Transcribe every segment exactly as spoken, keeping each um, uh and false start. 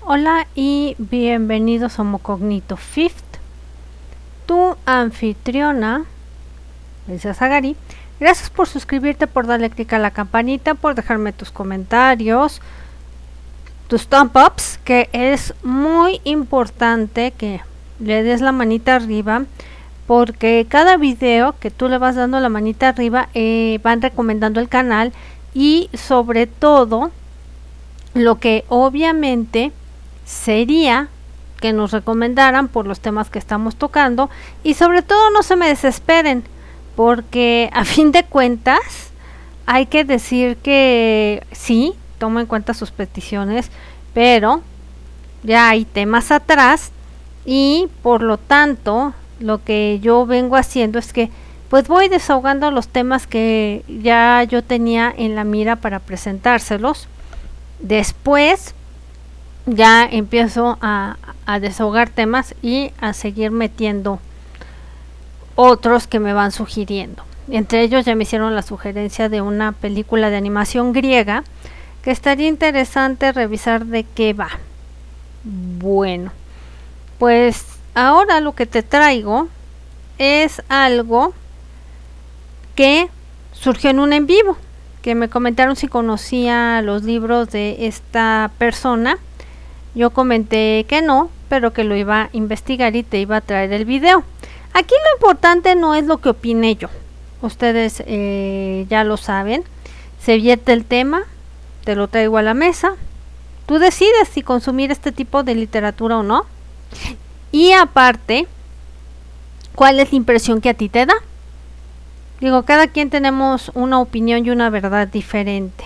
Hola y bienvenidos a Homocognito Fifth, tu anfitriona, Lisa Zagari. Gracias por suscribirte, por darle clic a la campanita, por dejarme tus comentarios, tus thumb ups, que es muy importante que le des la manita arriba, porque cada video que tú le vas dando la manita arriba eh, van recomendando el canal, y sobre todo lo que obviamente sería que nos recomendaran por los temas que estamos tocando, y sobre todo no se me desesperen, porque a fin de cuentas hay que decir que sí, tomo en cuenta sus peticiones, pero ya hay temas atrás, y por lo tanto lo que yo vengo haciendo es que pues voy desahogando los temas que ya yo tenía en la mira para presentárselos. Después ya empiezo a, a desahogar temas y a seguir metiendo otros que me van sugiriendo. Entre ellos ya me hicieron la sugerencia de una película de animación griega que estaría interesante revisar de qué va. Bueno, pues ahora lo que te traigo es algo que surgió en un en vivo, que me comentaron si conocía los libros de esta persona. Yo comenté que no, pero que lo iba a investigar y te iba a traer el video. Aquí lo importante no es lo que opine yo, ustedes eh, ya lo saben. Se vierte el tema, te lo traigo a la mesa, tú decides si consumir este tipo de literatura o no, y aparte, ¿cuál es la impresión que a ti te da? Digo, cada quien tenemos una opinión y una verdad diferente.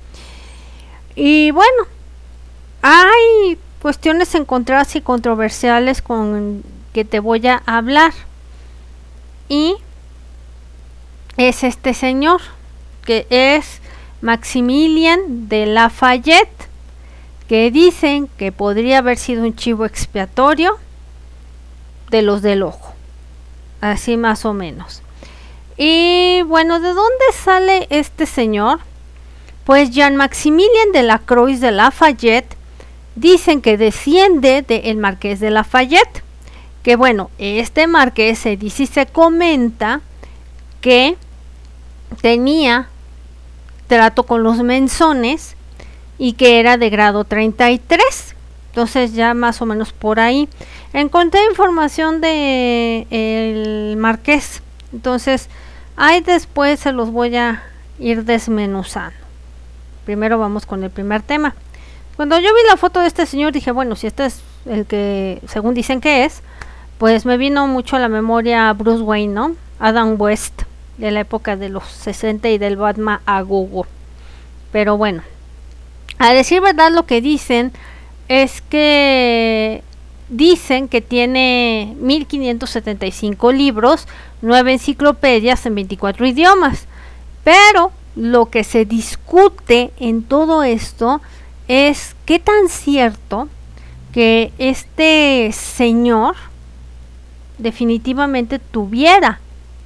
Y bueno, hay cuestiones encontradas y controversiales con que te voy a hablar. Y es este señor, que es Maximilien de Lafayette, que dicen que podría haber sido un chivo expiatorio de los del ojo. Así más o menos. Y bueno, ¿de dónde sale este señor? Pues Jean-Maximilien de la Croix de Lafayette dicen que desciende del Marqués de Lafayette, que bueno, este marqués se dice y se comenta que tenía trato con los menzones y que era de grado treinta y tres. Entonces ya más o menos por ahí encontré información de el marqués. Entonces ahí después se los voy a ir desmenuzando. Primero vamos con el primer tema. Cuando yo vi la foto de este señor dije, bueno, si este es el que según dicen que es, pues me vino mucho a la memoria Bruce Wayne, ¿no? Adam West, de la época de los sesenta y del Batman a gogo. Pero bueno, a decir verdad, lo que dicen es que dicen que tiene mil quinientos setenta y cinco libros, nueve enciclopedias en veinticuatro idiomas, pero lo que se discute en todo esto es qué tan cierto que este señor definitivamente tuviera,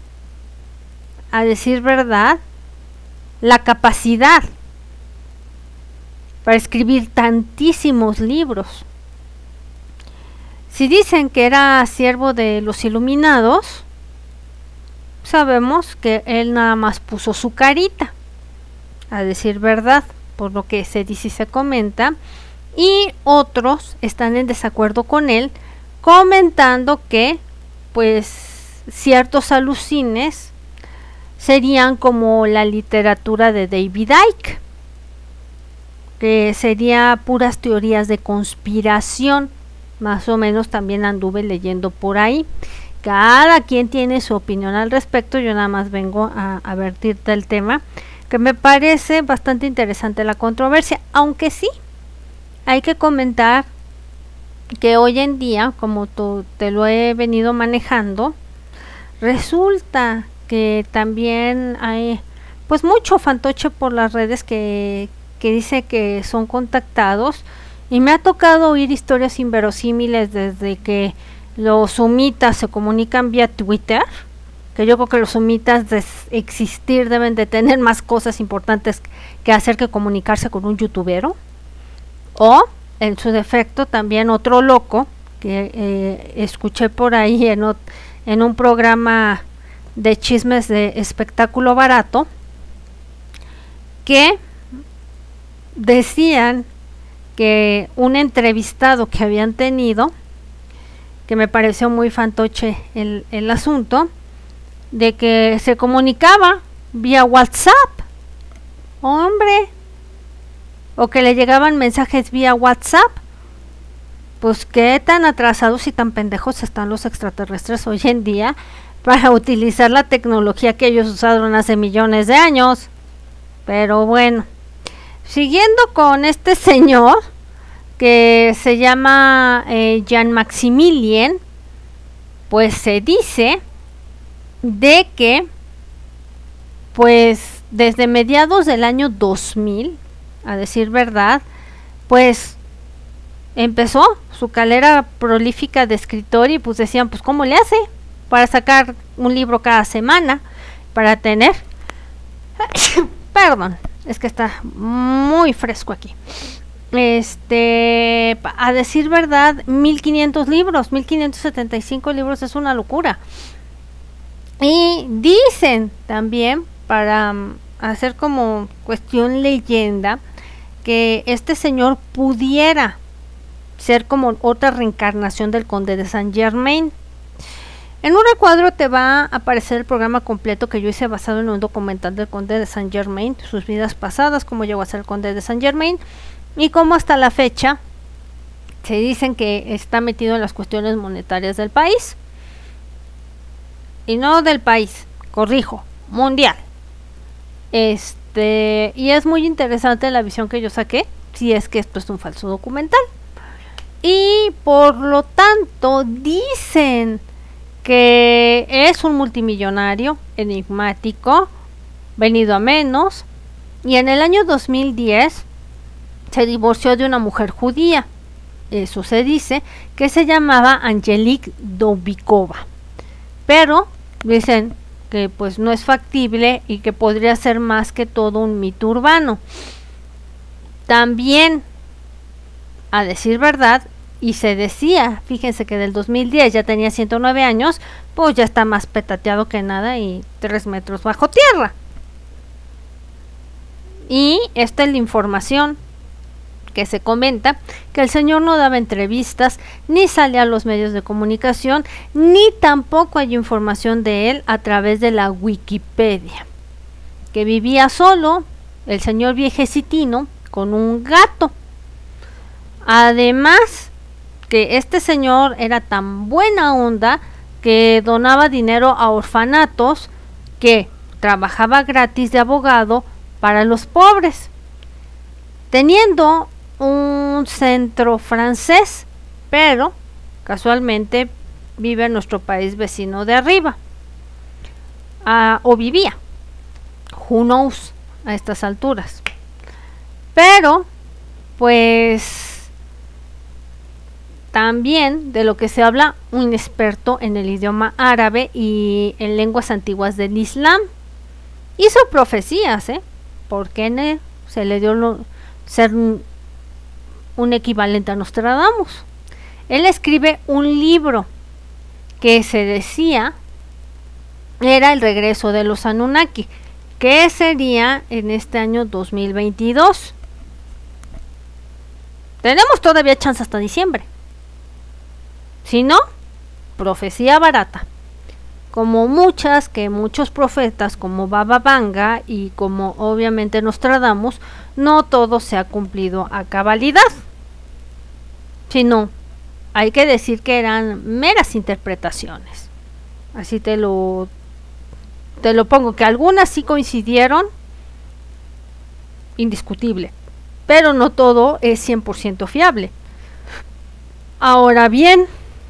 a decir verdad, la capacidad para escribir tantísimos libros. Si dicen que era siervo de los iluminados, sabemos que él nada más puso su carita, a decir verdad, por lo que se dice y se comenta, y otros están en desacuerdo con él, comentando que pues ciertos alucines serían como la literatura de David Icke, que sería puras teorías de conspiración. Más o menos también anduve leyendo por ahí. Cada quien tiene su opinión al respecto. Yo nada más vengo a advertirte el tema, que me parece bastante interesante la controversia, aunque sí hay que comentar que hoy en día, como tú, te lo he venido manejando, resulta que también hay pues mucho fantoche por las redes que, que dice que son contactados, y me ha tocado oír historias inverosímiles desde que los sumitas se comunican vía Twitter, que yo creo que los sumitas de existir deben de tener más cosas importantes que hacer que comunicarse con un youtubero, o en su defecto también otro loco que eh, escuché por ahí en, ot en un programa de chismes de Espectáculo Barato, que decían que un entrevistado que habían tenido, que me pareció muy fantoche el, el asunto, de que se comunicaba vía WhatsApp, hombre, o que le llegaban mensajes vía WhatsApp. Pues qué tan atrasados y tan pendejos están los extraterrestres hoy en día para utilizar la tecnología que ellos usaron hace millones de años. Pero bueno, siguiendo con este señor que se llama eh, Jean Maximilien, pues se dice de que pues desde mediados del año dos mil, a decir verdad, pues empezó su carrera prolífica de escritor y pues decían, pues ¿cómo le hace para sacar un libro cada semana, para tener perdón, es que está muy fresco aquí, este, a decir verdad, mil quinientos libros, mil quinientos setenta y cinco libros, es una locura. Y dicen también, para um, hacer como cuestión leyenda, que este señor pudiera ser como otra reencarnación del Conde de Saint Germain. En un recuadro te va a aparecer el programa completo que yo hice basado en un documental del Conde de Saint Germain, sus vidas pasadas, cómo llegó a ser el Conde de Saint Germain y cómo hasta la fecha se dicen que está metido en las cuestiones monetarias del país. Y no del país, corrijo, mundial. Este, y es muy interesante la visión que yo saqué, si es que esto es un falso documental. Y por lo tanto dicen que es un multimillonario enigmático, venido a menos, y en el año dos mil diez se divorció de una mujer judía, eso se dice, que se llamaba Angelique Doubikova, pero dicen que pues no es factible y que podría ser más que todo un mito urbano. También, a decir verdad, y se decía, fíjense que del dos mil diez ya tenía ciento nueve años, pues ya está más petateado que nada y tres metros bajo tierra. Y esta es la información que se comenta, que el señor no daba entrevistas, ni salía a los medios de comunicación, ni tampoco hay información de él a través de la Wikipedia, que vivía solo, el señor viejecitino, con un gato. Además, que este señor era tan buena onda que donaba dinero a orfanatos, que trabajaba gratis de abogado para los pobres, teniendo un centro francés, pero casualmente vive en nuestro país vecino de arriba, uh, o vivía, who knows a estas alturas. Pero pues también de lo que se habla, un experto en el idioma árabe y en lenguas antiguas del Islam. Hizo profecías, ¿eh? Porque se le dio lo, ser un, un equivalente a Nostradamus. Él escribe un libro que se decía era el regreso de los Anunnaki, que sería en este año dos mil veintidós. Tenemos todavía chance hasta diciembre. Si no, profecía barata. Como muchas que muchos profetas como Baba Vanga y como obviamente Nostradamus, no todo se ha cumplido a cabalidad. Sino, hay que decir que eran meras interpretaciones. Así te lo, te lo pongo, que algunas sí coincidieron, indiscutible. Pero no todo es cien por ciento fiable. Ahora bien,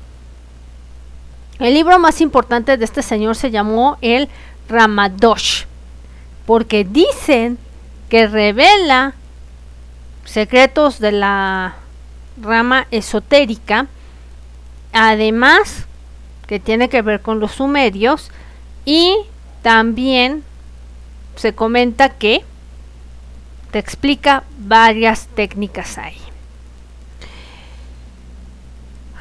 el libro más importante de este señor se llamó el Ramadosh, porque dicen que revela secretos de la rama esotérica, además que tiene que ver con los sumerios, y también se comenta que te explica varias técnicas ahí.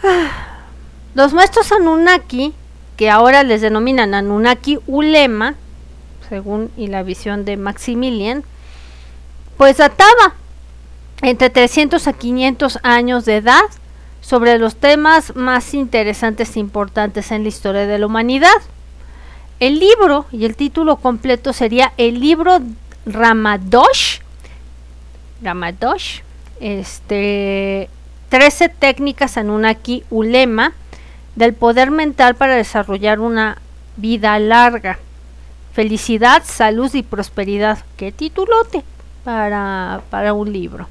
Los maestros Anunnaki, que ahora les denominan Anunnaki Ulema, según y la visión de Maximilian, pues databa entre trescientos a quinientos años de edad sobre los temas más interesantes e importantes en la historia de la humanidad. El libro y el título completo sería el libro Ramadosh, Ramadosh, este, trece técnicas Anunnaki Ulema del poder mental para desarrollar una vida larga, felicidad, salud y prosperidad. Qué titulote para, para un libro.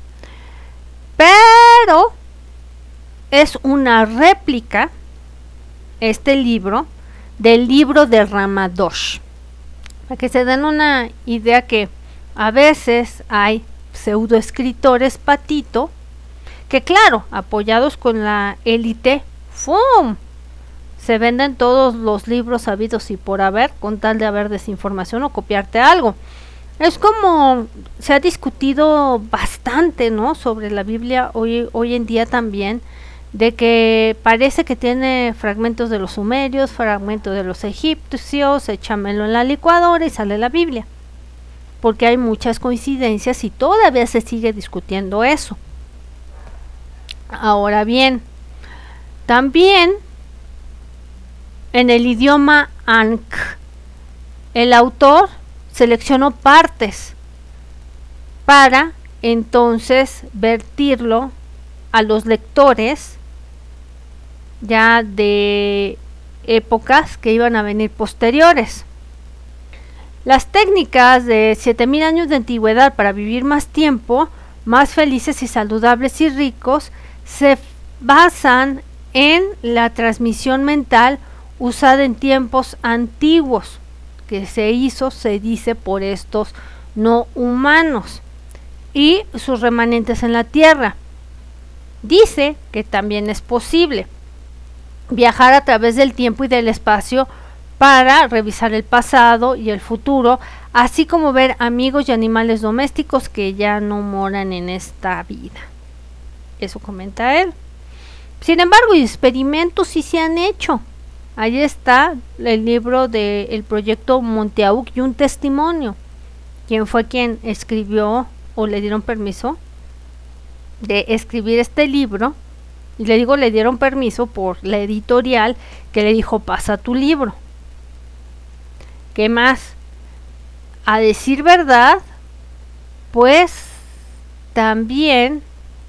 Pero es una réplica, este libro, del libro de Ramadosh. Para que se den una idea que a veces hay pseudoescritores patito, que claro, apoyados con la élite, ¡fum!, se venden todos los libros habidos y por haber, con tal de haber desinformación o copiarte algo. Es como se ha discutido bastante, ¿no?, sobre la Biblia hoy, hoy en día también, de que parece que tiene fragmentos de los sumerios, fragmentos de los egipcios, échamelo en la licuadora y sale la Biblia, porque hay muchas coincidencias y todavía se sigue discutiendo eso. Ahora bien, también en el idioma Ankh, el autor seleccionó partes para entonces vertirlo a los lectores ya de épocas que iban a venir posteriores. Las técnicas de siete mil años de antigüedad para vivir más tiempo, más felices y saludables y ricos, se basan en la transmisión mental usada en tiempos antiguos, que se hizo, se dice, por estos no humanos y sus remanentes en la Tierra. Dice que también es posible viajar a través del tiempo y del espacio para revisar el pasado y el futuro, así como ver amigos y animales domésticos que ya no moran en esta vida. Eso comenta él. Sin embargo, experimentos sí se han hecho. Ahí está el libro del proyecto Monteauk y un testimonio. ¿Quién fue quien escribió o le dieron permiso de escribir este libro? Y le digo, le dieron permiso por la editorial que le dijo, pasa tu libro. ¿Qué más? A decir verdad, pues también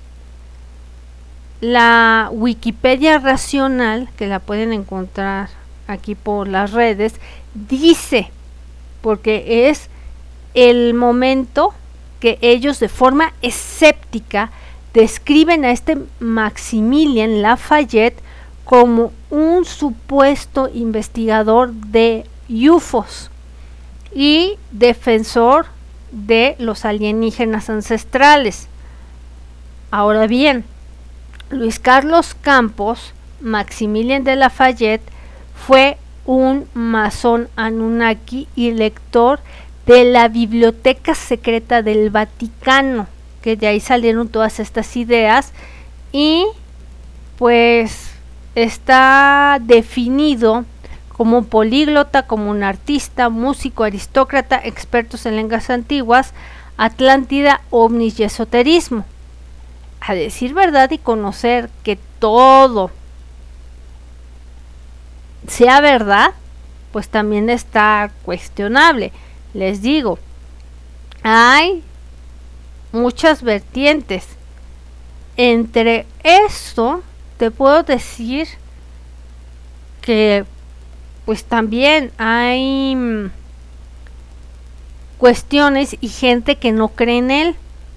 la Wikipedia racional, que la pueden encontrar aquí por las redes, dice, porque es el momento que ellos de forma escéptica describen a este Maximilien Lafayette como un supuesto investigador de U F Os y defensor de los alienígenas ancestrales. Ahora bien, Luis Carlos Campos, Maximilien de Lafayette, fue un masón Anunnaki y lector de la Biblioteca Secreta del Vaticano, que de ahí salieron todas estas ideas, y pues está definido como políglota, como un artista, músico, aristócrata, expertos en lenguas antiguas, Atlántida, ovnis y esoterismo. A decir verdad y conocer que todo sea verdad, pues también está cuestionable. Les digo, hay muchas vertientes. Entre esto te puedo decir que pues también hay mm, cuestiones y gente que no cree en él.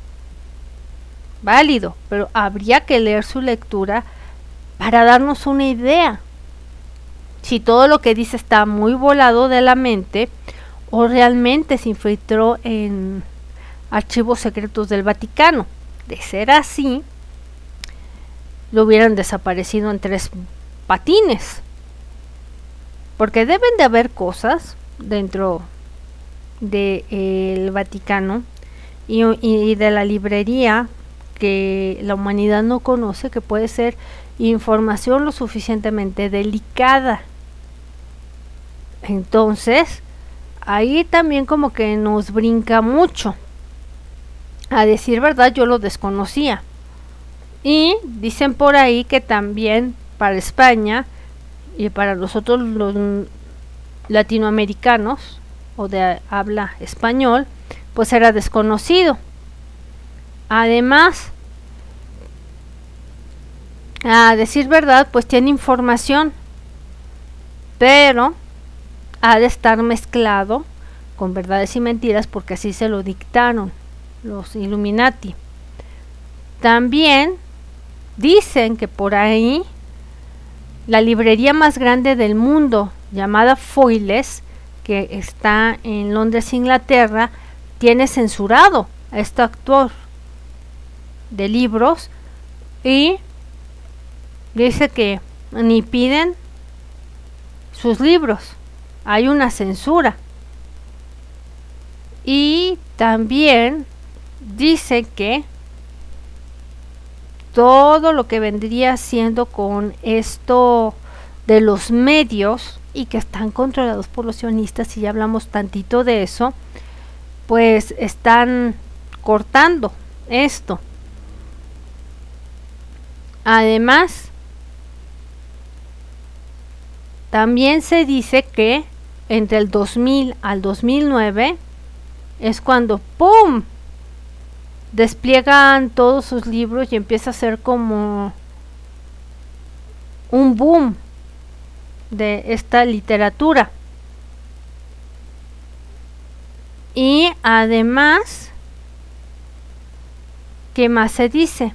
Válido, pero habría que leer su lectura para darnos una idea si todo lo que dice está muy volado de la mente o realmente se infiltró en archivos secretos del Vaticano. De ser así, lo hubieran desaparecido en tres patines, porque deben de haber cosas dentro del Vaticano y, y de la librería que la humanidad no conoce, que puede ser información lo suficientemente delicada. Entonces, ahí también como que nos brinca mucho. A decir verdad, yo lo desconocía. Y dicen por ahí que también para España y para nosotros los latinoamericanos o de habla español, pues era desconocido. Además, a decir verdad, pues tiene información, pero ha de estar mezclado con verdades y mentiras, porque así se lo dictaron los Illuminati. También dicen que por ahí la librería más grande del mundo, llamada Foyles, que está en Londres, Inglaterra, tiene censurado a este autor de libros y dice que ni piden sus libros, hay una censura. Y también dice que todo lo que vendría siendo con esto de los medios y que están controlados por los sionistas, y ya hablamos tantito de eso, pues están cortando esto. Además, también se dice que entre el dos mil al dos mil nueve es cuando ¡pum! Despliegan todos sus libros y empieza a ser como un boom de esta literatura. Y además, ¿qué más se dice?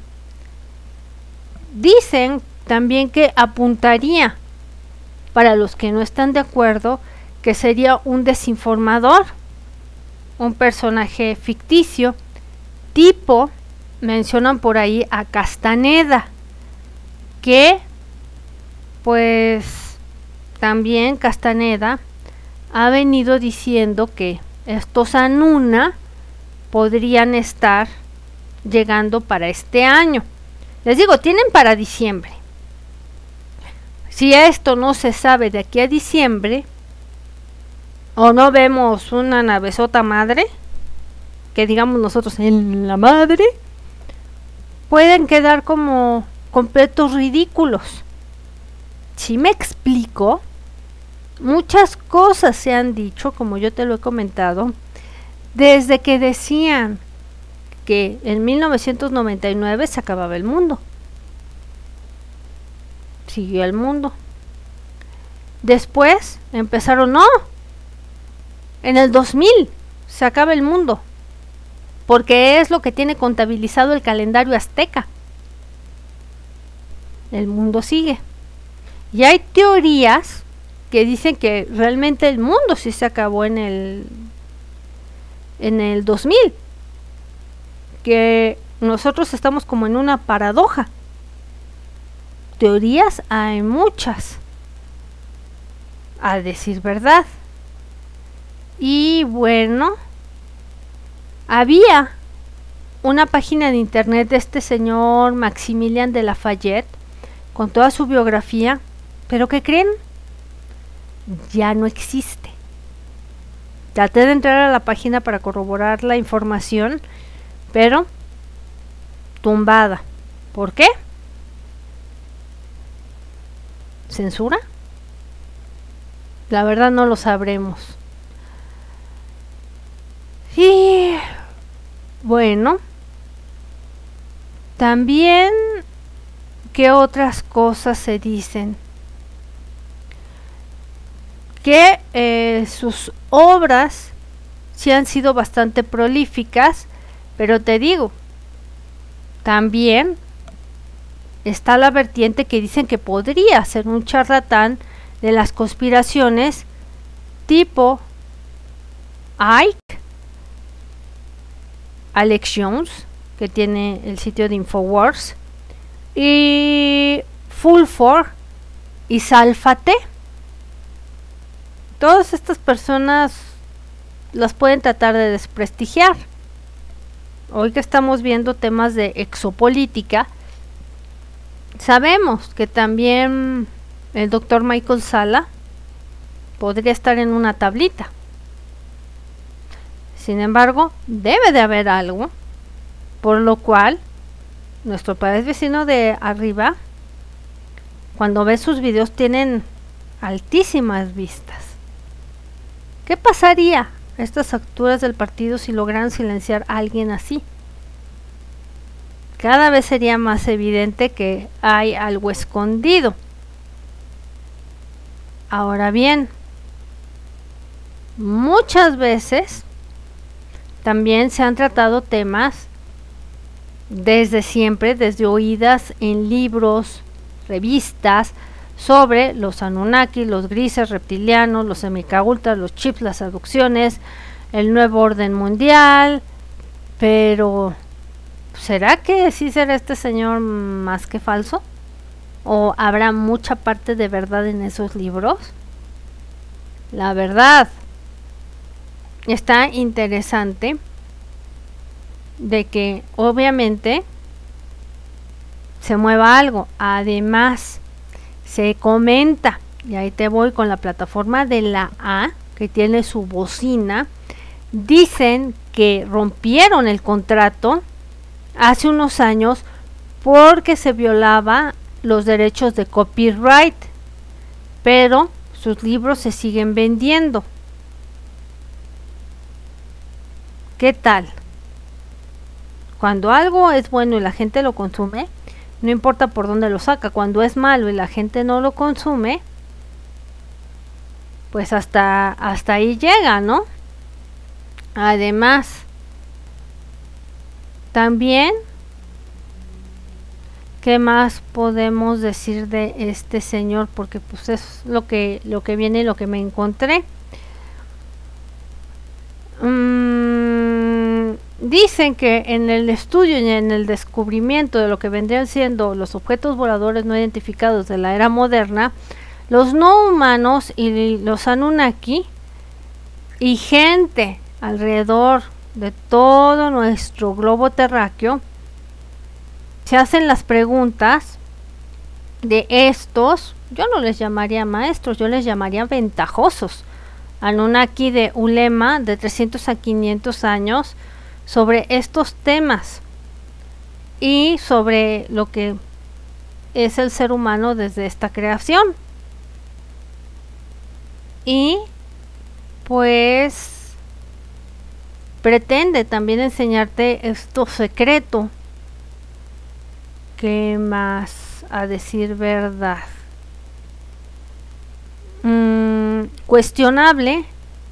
Dicen también que apuntaría, para los que no están de acuerdo, que sería un desinformador, un personaje ficticio, tipo, mencionan por ahí a Castaneda, que pues también Castaneda ha venido diciendo que estos Anuna podrían estar llegando para este año. Les digo, tienen para diciembre. Si esto no se sabe de aquí a diciembre, o no vemos una navezota madre, que digamos nosotros en la madre, pueden quedar como completos ridículos. Si me explico, muchas cosas se han dicho, como yo te lo he comentado, desde que decían que en mil novecientos noventa y nueve se acababa el mundo. Siguió el mundo. Después empezaron, no, en el dos mil se acaba el mundo, porque es lo que tiene contabilizado el calendario azteca. El mundo sigue. Y hay teorías que dicen que realmente el mundo sí se acabó en el en el dos mil, que nosotros estamos como en una paradoja. Teorías hay muchas, a decir verdad. Y bueno, había una página de internet de este señor Maximilian de Lafayette con toda su biografía, pero ¿qué creen? Ya no existe. Traté de entrar a la página para corroborar la información, pero tumbada. ¿Por qué? ¿Censura? La verdad no lo sabremos. Y bueno, también, ¿qué otras cosas se dicen? Que eh, sus obras sí han sido bastante prolíficas, pero te digo, también está la vertiente que dicen que podría ser un charlatán de las conspiraciones, tipo Ike, Alex Jones, que tiene el sitio de Infowars, y Fulford y Salfate. Todas estas personas las pueden tratar de desprestigiar, hoy que estamos viendo temas de exopolítica, sabemos que también el doctor Michael Salla podría estar en una tablita. Sin embargo, debe de haber algo, por lo cual nuestro país vecino de arriba, cuando ve sus videos, tienen altísimas vistas. ¿Qué pasaría a estas alturas del partido si lograran silenciar a alguien así? Cada vez sería más evidente que hay algo escondido. Ahora bien, muchas veces también se han tratado temas desde siempre, desde oídas en libros, revistas, sobre los Anunnaki, los grises reptilianos, los semicaultas, los chips, las abducciones, el nuevo orden mundial. Pero ¿será que sí será este señor más que falso? ¿O habrá mucha parte de verdad en esos libros? La verdad está interesante de que obviamente se mueva algo. Además, se comenta, y ahí te voy con la plataforma de la A, que tiene su bocina. Dicen que rompieron el contrato hace unos años porque se violaba los derechos de copyright, pero sus libros se siguen vendiendo. ¿Qué tal? Cuando algo es bueno y la gente lo consume, no importa por dónde lo saca. Cuando es malo y la gente no lo consume, pues hasta, hasta ahí llega, ¿no? Además, también, ¿qué más podemos decir de este señor? Porque pues es lo que, lo que viene y lo que me encontré. Mm, dicen que en el estudio y en el descubrimiento de lo que vendrían siendo los objetos voladores no identificados de la era moderna, los no humanos y los Anunnaki y gente alrededor de todo nuestro globo terráqueo se hacen las preguntas de estos, yo no les llamaría maestros, yo les llamaría ventajosos, Anunnaki de Ulema de trescientos a quinientos años, sobre estos temas y sobre lo que es el ser humano desde esta creación. Y pues pretende también enseñarte esto secreto. ¿Qué más? A decir verdad, mm, cuestionable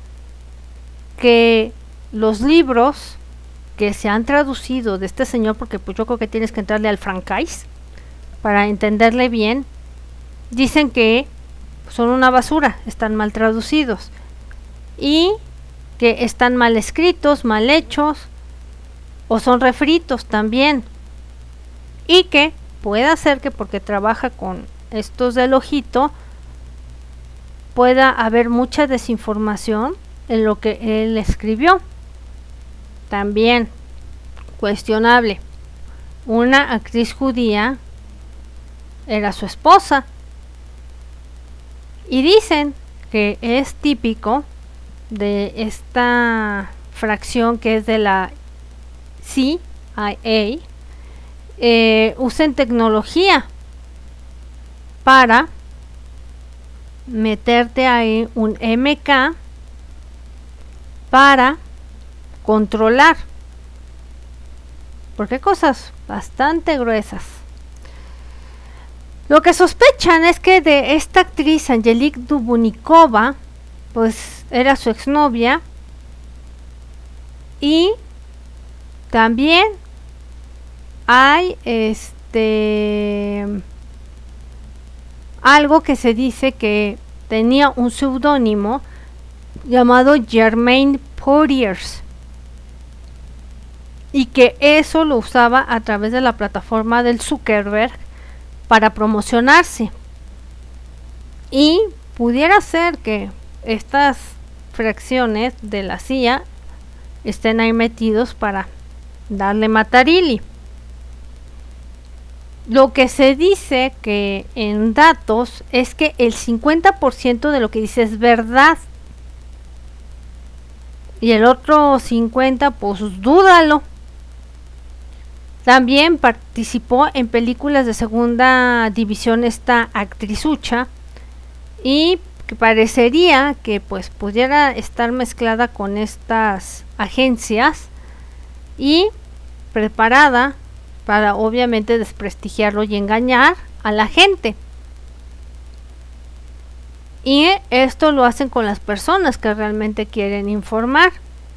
que los libros que se han traducido de este señor, porque pues yo creo que tienes que entrarle al francais para entenderle bien, dicen que son una basura, están mal traducidos y que están mal escritos, mal hechos o son refritos también, y que pueda ser que porque trabaja con estos del ojito pueda haber mucha desinformación en lo que él escribió. También cuestionable, una actriz judía era su esposa y dicen que es típico de esta fracción que es de la C I A, eh, usen tecnología para meterte ahí un M K para controlar, porque cosas bastante gruesas. Lo que sospechan es que de esta actriz Angelique Dubunikova, pues era su exnovia, y también hay este algo que se dice que tenía un seudónimo llamado Germaine Poiriers y que eso lo usaba a través de la plataforma del Zuckerberg para promocionarse, y pudiera ser que estas fracciones de la C I A estén ahí metidos para darle Matarili. Lo que se dice que en datos es que el cincuenta por ciento de lo que dice es verdad. Y el otro cincuenta por ciento, pues dúdalo. También participó en películas de segunda división esta actrizucha. Y que parecería que pues pudiera estar mezclada con estas agencias. Y preparada para obviamente desprestigiarlo y engañar a la gente. Y esto lo hacen con las personas que realmente quieren informar.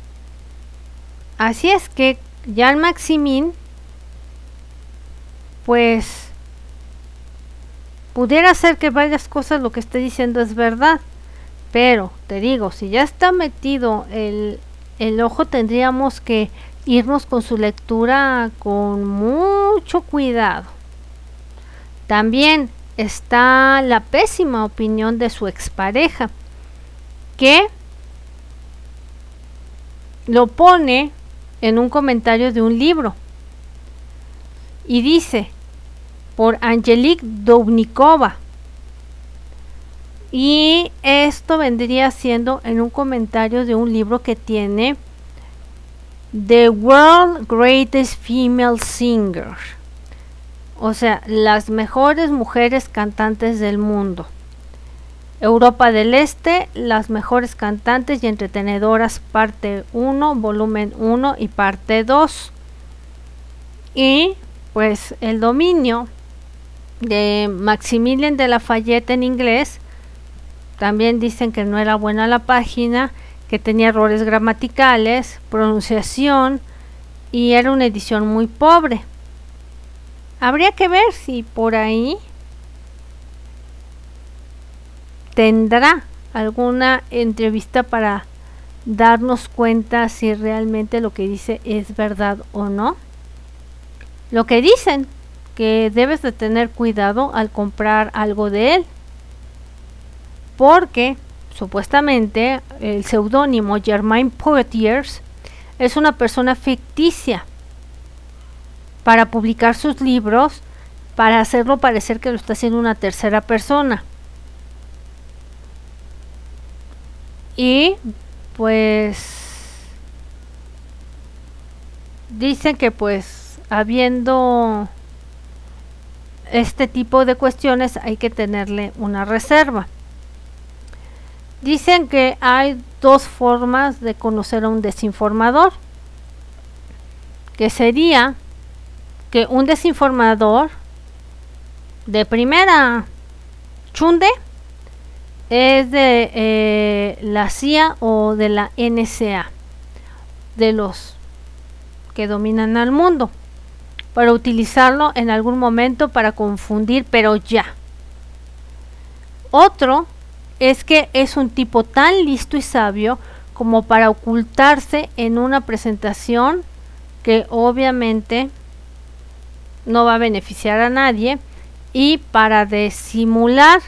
Así es que Jean Maximin, pues, pudiera ser que varias cosas lo que esté diciendo es verdad. Pero, te digo, si ya está metido el, el ojo, tendríamos que irnos con su lectura con mucho cuidado. También está la pésima opinión de su expareja, que lo pone en un comentario de un libro y dice por Angelique Dubnikova, y esto vendría siendo en un comentario de un libro que tiene The World Greatest Female Singer, o sea, las mejores mujeres cantantes del mundo. Europa del Este, las mejores cantantes y entretenedoras, parte uno, volumen uno y parte dos. Y pues el dominio de Maximilien de Lafayette en inglés, también dicen que no era buena la página, que tenía errores gramaticales, pronunciación, y era una edición muy pobre. Habría que ver si por ahí tendrá alguna entrevista para darnos cuenta si realmente lo que dice es verdad o no. Lo que dicen, que debes de tener cuidado al comprar algo de él, porque supuestamente el seudónimo Germain Poitiers es una persona ficticia para publicar sus libros, para hacerlo parecer que lo está haciendo una tercera persona. Y pues dicen que pues habiendo este tipo de cuestiones hay que tenerle una reserva. Dicen que hay dos formas de conocer a un desinformador, que sería que un desinformador de primera chunde es de eh, la C I A o de la N S A, de los que dominan al mundo, para utilizarlo en algún momento para confundir, pero ya. Otro es que es un tipo tan listo y sabio como para ocultarse en una presentación que obviamente no va a beneficiar a nadie, y para disimular.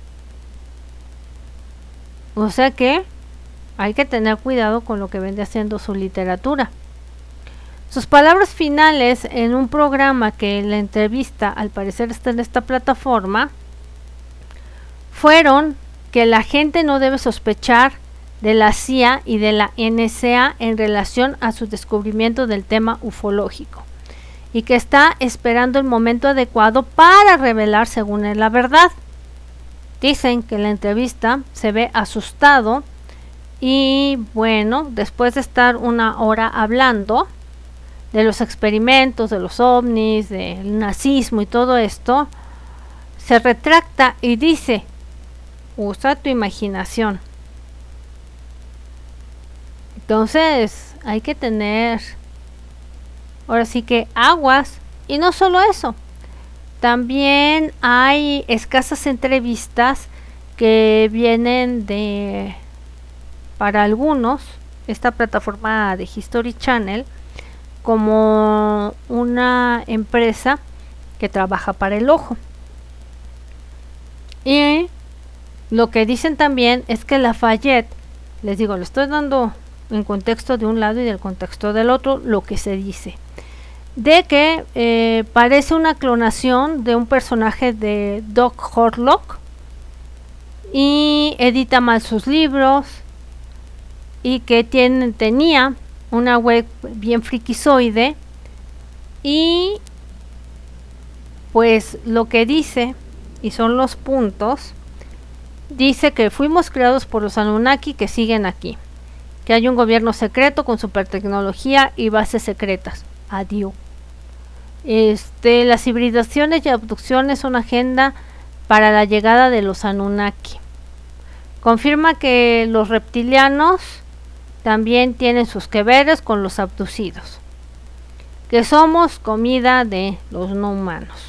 O sea que hay que tener cuidado con lo que vende haciendo su literatura. Sus palabras finales en un programa que la entrevista al parecer está en esta plataforma fueron que la gente no debe sospechar de la C I A y de la N S A en relación a su descubrimiento del tema ufológico, y que está esperando el momento adecuado para revelar según él la verdad. Dicen que en la entrevista se ve asustado y bueno, después de estar una hora hablando de los experimentos, de los ovnis, del nazismo y todo esto, se retracta y dice: usa tu imaginación. Entonces hay que tener ahora sí que aguas. Y no solo eso, también hay escasas entrevistas que vienen de, para algunos, esta plataforma de History Channel, como una empresa que trabaja para el ojo. Y lo que dicen también es que Lafayette, les digo, le estoy dando en contexto de un lado y del contexto del otro lo que se dice, de que eh, parece una clonación de un personaje de Doc Horlock y edita mal sus libros y que tiene, tenía una web bien frikizoide y pues lo que dice, y son los puntos, dice que fuimos creados por los Anunnaki que siguen aquí, que hay un gobierno secreto con supertecnología y bases secretas. Adiós. Este, las hibridaciones y abducciones son agenda para la llegada de los Anunnaki. Confirma que los reptilianos también tienen sus que veres con los abducidos, que somos comida de los no humanos.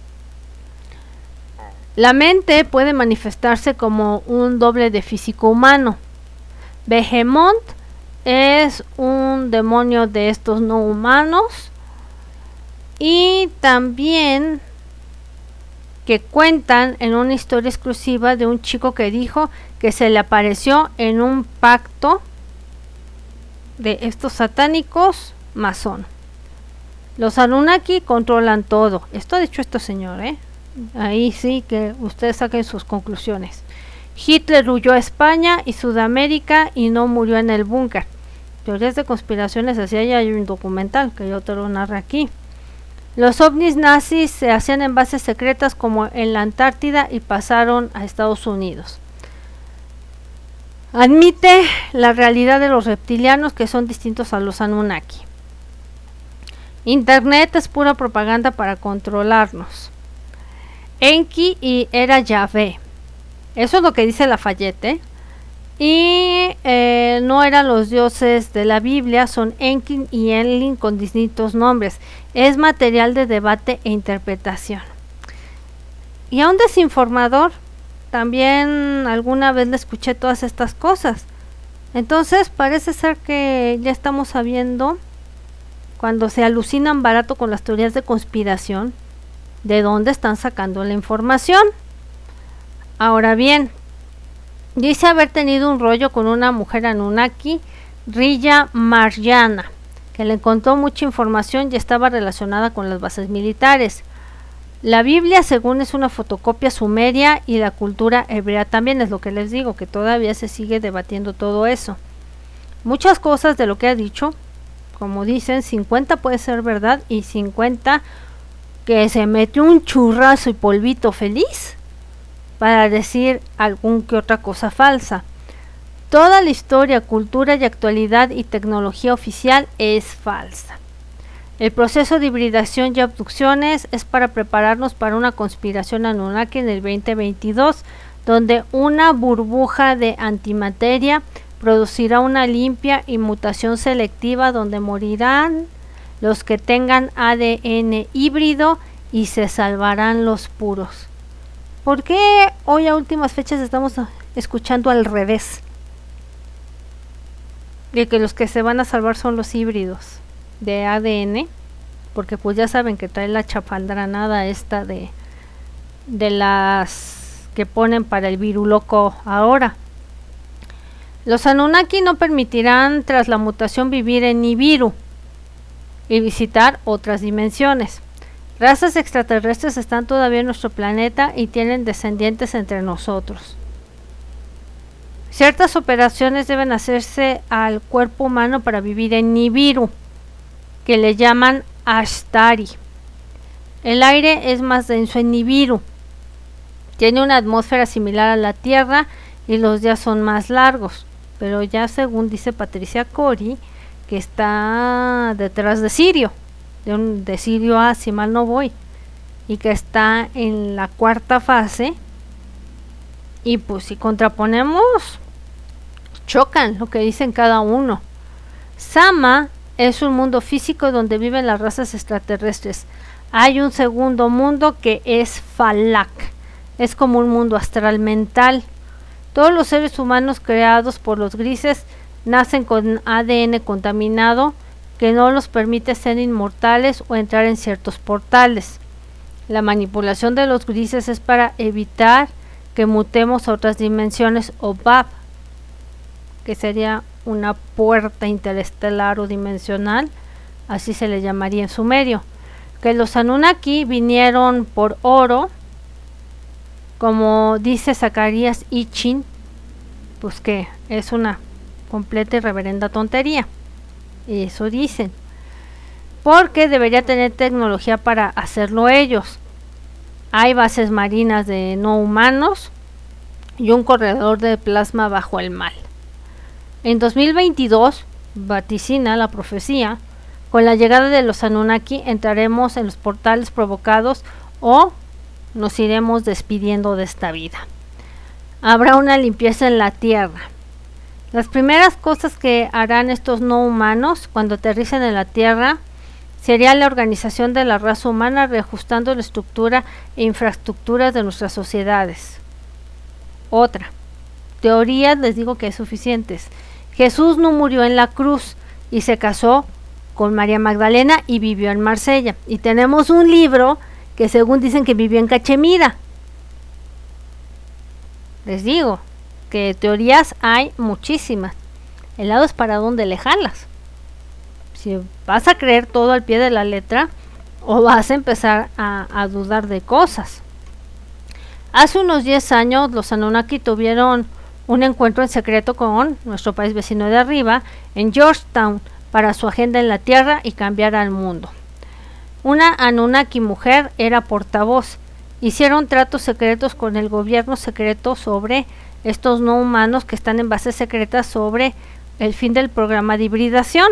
La mente puede manifestarse como un doble de físico humano. Behemoth es un demonio de estos no humanos. Y también que cuentan en una historia exclusiva de un chico que dijo que se le apareció en un pacto de estos satánicos masón. Los Anunnaki controlan todo. Esto ha dicho este señor, ¿eh? Ahí sí que ustedes saquen sus conclusiones. Hitler huyó a España y Sudamérica y no murió en el búnker. Teorías de conspiraciones, así hay un documental que yo te lo narro aquí. Los ovnis nazis se hacían en bases secretas como en la Antártida y pasaron a Estados Unidos. Admite la realidad de los reptilianos que son distintos a los Anunnaki. Internet es pura propaganda para controlarnos. Enki y era Yahvé. Eso es lo que dice Lafayette, ¿eh? Y eh, no eran los dioses de la Biblia, son Enki y Enlil con distintos nombres. Es material de debate e interpretación. Y a un desinformador también alguna vez le escuché todas estas cosas. Entonces parece ser que ya estamos sabiendo, cuando se alucinan barato con las teorías de conspiración, de dónde están sacando la información. Ahora bien, dice haber tenido un rollo con una mujer Anunnaki, Rilla Marjana, que le encontró mucha información y estaba relacionada con las bases militares. La Biblia, según, es una fotocopia sumeria y la cultura hebrea también, es lo que les digo, que todavía se sigue debatiendo todo eso. Muchas cosas de lo que ha dicho, como dicen, cincuenta puede ser verdad y cincuenta que se metió un churrazo y polvito feliz para decir algún que otra cosa falsa. Toda la historia, cultura y actualidad y tecnología oficial es falsa. El proceso de hibridación y abducciones es para prepararnos para una conspiración Anunnaki en el veinte veintidós, donde una burbuja de antimateria producirá una limpia y mutación selectiva donde morirán los que tengan A D N híbrido y se salvarán los puros. ¿Por qué hoy a últimas fechas estamos escuchando al revés? De que los que se van a salvar son los híbridos de A D N, porque pues ya saben que trae la chapaldranada esta de de las que ponen para el viruloco ahora. Los Anunnaki no permitirán tras la mutación vivir en Nibiru y visitar otras dimensiones. Razas extraterrestres están todavía en nuestro planeta y tienen descendientes entre nosotros. Ciertas operaciones deben hacerse al cuerpo humano para vivir en Nibiru, que le llaman Ashtari. El aire es más denso en Nibiru. Tiene una atmósfera similar a la Tierra y los días son más largos. Pero ya según dice Patricia Cori, que está detrás de Sirio, de, un, de Sirio A, si mal no voy, y que está en la cuarta fase. Y pues si contraponemos, chocan lo que dicen cada uno. Sama es un mundo físico donde viven las razas extraterrestres. Hay un segundo mundo que es Falak. Es como un mundo astral mental. Todos los seres humanos creados por los grises nacen con A D N contaminado que no los permite ser inmortales o entrar en ciertos portales. La manipulación de los grises es para evitar que mutemos a otras dimensiones o B A P, que sería una puerta interestelar o dimensional así se le llamaría en sumerio, que los Anunnaki vinieron por oro, como dice Zacarías Sitchin, pues que es una completa y reverenda tontería, eso dicen, porque debería tener tecnología para hacerlo ellos. Hay bases marinas de no humanos y un corredor de plasma bajo el mar. En dos mil veintidós, vaticina la profecía, con la llegada de los Anunnaki entraremos en los portales provocados o nos iremos despidiendo de esta vida. Habrá una limpieza en la Tierra. Las primeras cosas que harán estos no humanos cuando aterricen en la Tierra sería la organización de la raza humana, reajustando la estructura e infraestructuras de nuestras sociedades. Otra. Teorías, les digo que es suficientes. Jesús no murió en la cruz y se casó con María Magdalena y vivió en Marsella. Y tenemos un libro que según dicen que vivió en Cachemira. Les digo que teorías hay muchísimas. El lado es para dónde le jalas. Si vas a creer todo al pie de la letra o vas a empezar a, a dudar de cosas. Hace unos diez años los Anunnaki tuvieron un encuentro en secreto con nuestro país vecino de arriba en Georgetown para su agenda en la Tierra y cambiar al mundo. Una Anunnaki mujer era portavoz. Hicieron tratos secretos con el gobierno secreto sobre estos no humanos que están en bases secretas sobre el fin del programa de hibridación.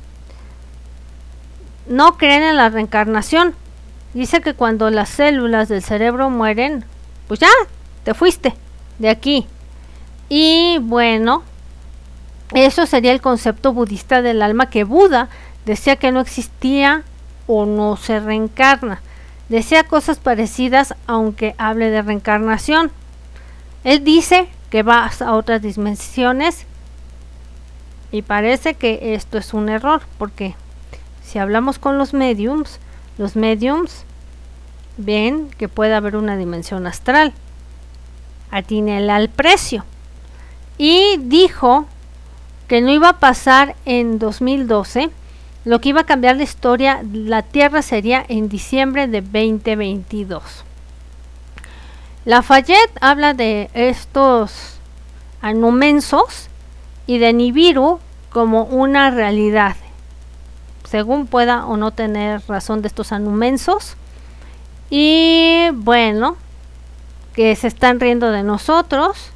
No creen en la reencarnación. Dice que cuando las células del cerebro mueren, pues ya, te fuiste de aquí. Y bueno, eso sería el concepto budista del alma, que Buda decía que no existía o no se reencarna. Decía cosas parecidas, aunque hable de reencarnación. Él dice que vas a otras dimensiones y parece que esto es un error, porque si hablamos con los mediums, los mediums ven que puede haber una dimensión astral. Atínele al precio. Y dijo que no iba a pasar en dos mil doce, lo que iba a cambiar la historia, la Tierra sería en diciembre de veinte veintidós. Lafayette habla de estos anumensos y de Nibiru como una realidad, según pueda o no tener razón de estos anumensos. Y bueno, que se están riendo de nosotros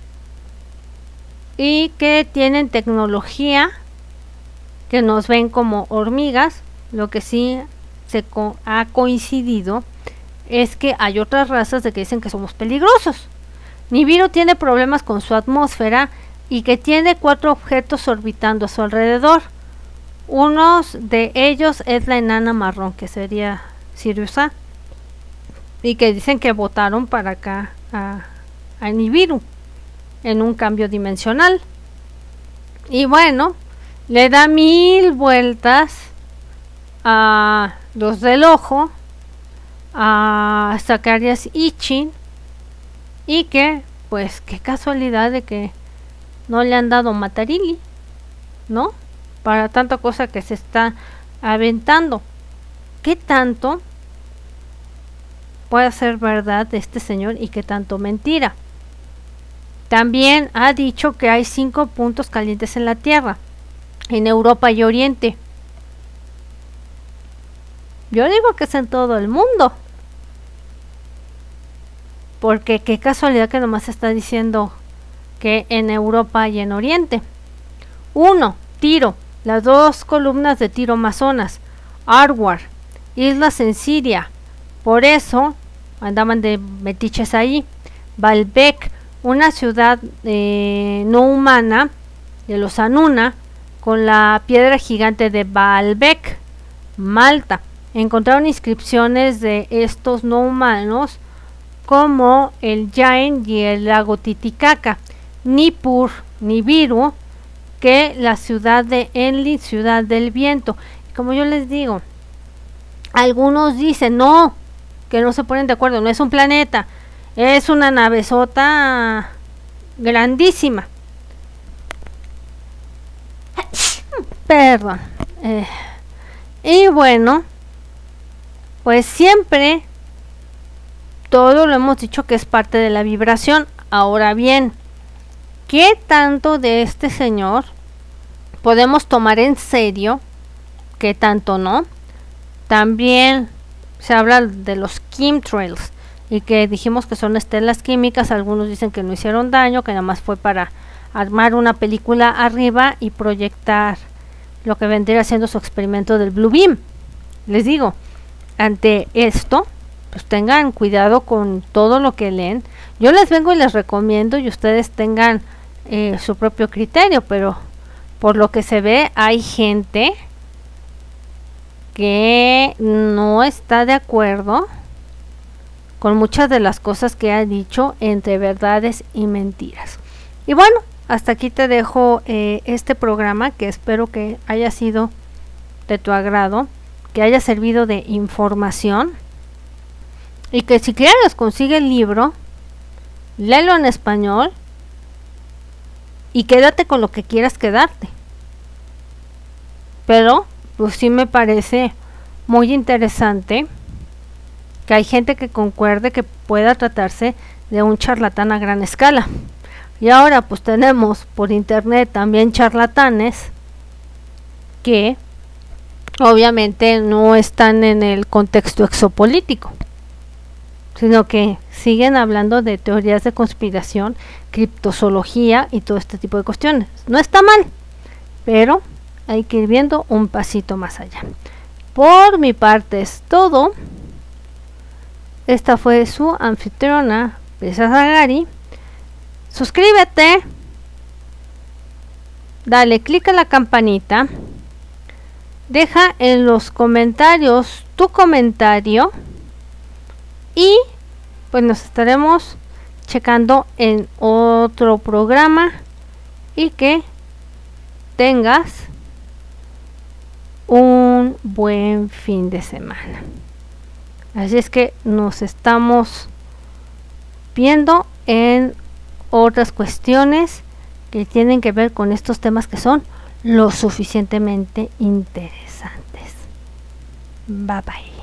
y que tienen tecnología, que nos ven como hormigas. Lo que sí se co ha coincidido es que hay otras razas de que dicen que somos peligrosos. Nibiru tiene problemas con su atmósfera y que tiene cuatro objetos orbitando a su alrededor. Uno de ellos es la enana marrón, que sería Sirius A, y que dicen que votaron para acá a, a Nibiru en un cambio dimensional. Y bueno, le da mil vueltas a los del ojo, a Zacarías Sitchin, y que pues qué casualidad de que no le han dado Matarili, ¿no? Para tanta cosa que se está aventando. ¿Qué tanto puede ser verdad de este señor y qué tanto mentira? También ha dicho que hay cinco puntos calientes en la Tierra, en Europa y Oriente. Yo digo que es en todo el mundo, porque qué casualidad que nomás está diciendo que en Europa y en Oriente. Uno, Tiro, las dos columnas de Tiro Amazonas, Arwar, islas en Siria, por eso andaban de metiches ahí. Baalbek, una ciudad eh, no humana de los Anuna, con la piedra gigante de Baalbek. Malta, encontraron inscripciones de estos no humanos como el Jain y el lago Titicaca. Nippur, Nibiru, que la ciudad de Enlil, ciudad del viento. Como yo les digo, algunos dicen no, que no se ponen de acuerdo, no es un planeta, es una navezota grandísima. Perdón. Eh, Y bueno, pues siempre todo lo hemos dicho que es parte de la vibración. Ahora bien, ¿qué tanto de este señor podemos tomar en serio? ¿Qué tanto no? También se habla de los chemtrails y que dijimos que son estelas químicas. Algunos dicen que no hicieron daño, que nada más fue para armar una película arriba y proyectar lo que vendría siendo su experimento del Blue Beam. Les digo, ante esto, pues tengan cuidado con todo lo que leen. Yo les vengo y les recomiendo y ustedes tengan eh, su propio criterio, pero por lo que se ve hay gente que no está de acuerdo con muchas de las cosas que ha dicho, entre verdades y mentiras. Y bueno, hasta aquí te dejo eh, este programa, que espero que haya sido de tu agrado, que haya servido de información, y que si quieres consigue el libro, léelo en español y quédate con lo que quieras quedarte. Pero pues sí me parece muy interesante que hay gente que concuerde que pueda tratarse de un charlatán a gran escala. Y ahora pues tenemos por internet también charlatanes que obviamente no están en el contexto exopolítico, sino que siguen hablando de teorías de conspiración, criptozoología y todo este tipo de cuestiones. No está mal, pero hay que ir viendo un pasito más allá. Por mi parte es todo. Esta fue su anfitriona, Brisa Zagari. Suscríbete, dale clic a la campanita, deja en los comentarios tu comentario y pues nos estaremos checando en otro programa, y que tengas un buen fin de semana. Así es que nos estamos viendo en otras cuestiones que tienen que ver con estos temas que son lo suficientemente interesantes. Bye bye.